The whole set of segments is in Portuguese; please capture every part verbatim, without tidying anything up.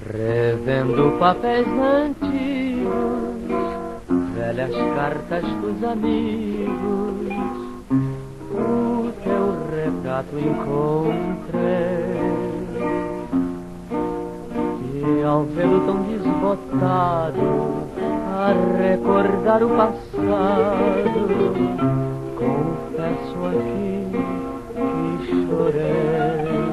Revendo papéis antigos, velhas cartas dos amigos, o teu retrato encontrei. E ao vê-lo tão desbotado, a recordar o passado, confesso aqui que chorei.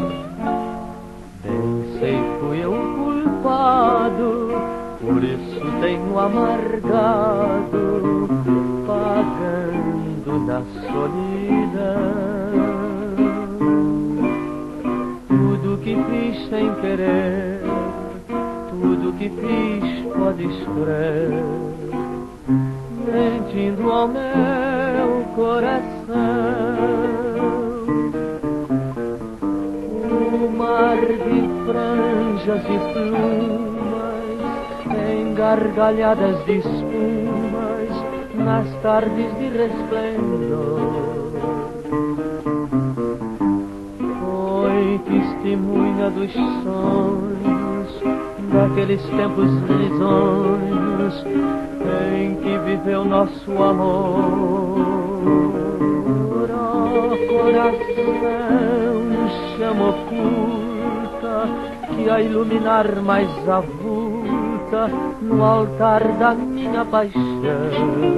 Bem sei fui eu culpado, por isso tenho amargado, pagando na solidão. Tudo que fiz sem querer, tudo que fiz podes crer, mentindo ao meu coração. O mar de franjas e plumas, em gargalhadas de espumas, nas tardes de resplendor, foi testemunha dos sonhos daqueles tempos risonhos em que viveu nosso amor. Oh, coração, chama oculta que a iluminar mais avulta no altar da minha paixão.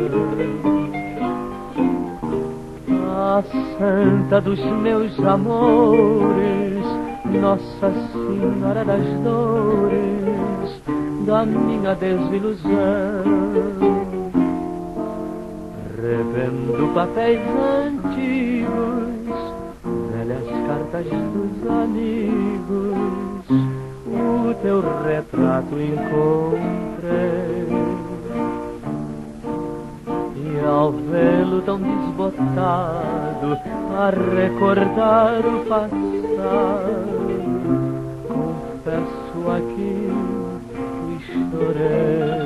A santa dos meus amores, Nossa Senhora das dores, da minha desilusão. Revendo papéis antigos, velhas cartas dos amigos, o teu retrato encontrei. E ao vê-lo tão desbotado, a recordar o passado, confesso aqui que chorei.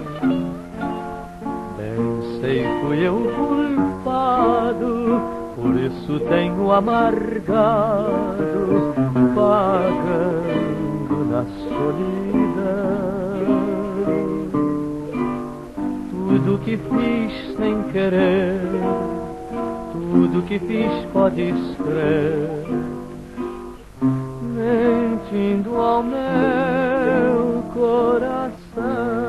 Bem sei fui eu culpado, por isso tenho amargado, pagando na solidão. Tudo que fiz sem querer, tudo que fiz podes crer, mentindo ao meu coração.